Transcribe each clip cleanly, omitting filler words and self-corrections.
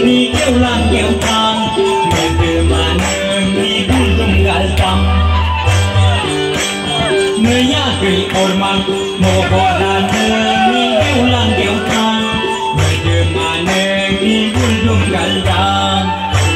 ni kêu lang kêu thang người từ mà nơi ni cũng tung gal tam người ya cười orman mồ hôi là nơi ni kêu lang kêu thang người từ mà nơi ni cũng tung gal tam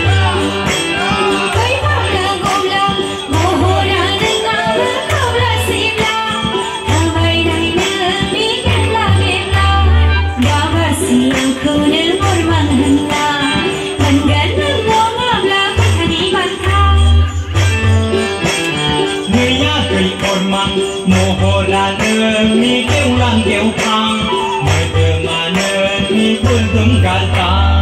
ni kêu lang kêu thang người từ mà nơi ni buồn tung gal tam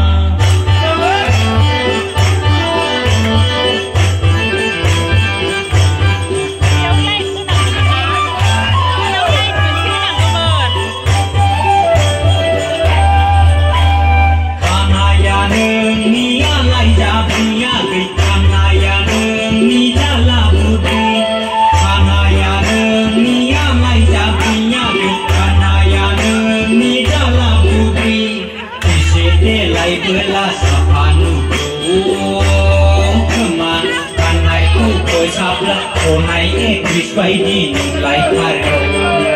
kanaya nơi ni alai ja punya gay kanaya nơi ni jala budi kanaya nơi ni alai ja punya gay kanaya nơi ni jala budi isede lai bela sapanu kema kanai ku koi sabla onai ekris bai di lai karo